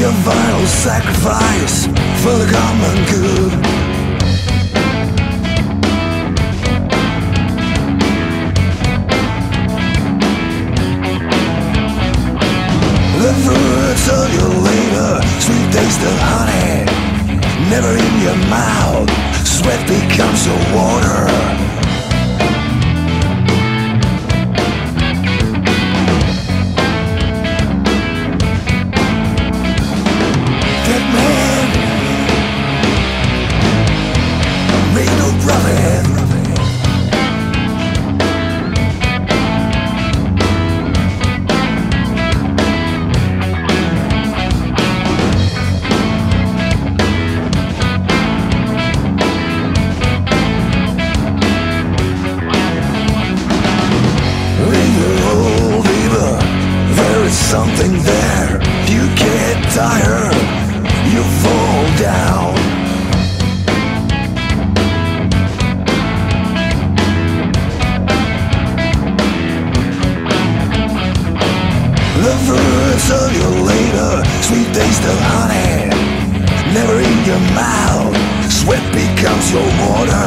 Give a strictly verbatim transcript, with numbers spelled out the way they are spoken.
your vital sacrifice for the common good. The fruits of your labor, sweet taste of honey, never in your mouth, sweat becomes your water. Dead man, made no profit. Something there, you get tired, you fall down. The fruits of your labor, sweet taste of honey, never in your mouth, sweat becomes your water.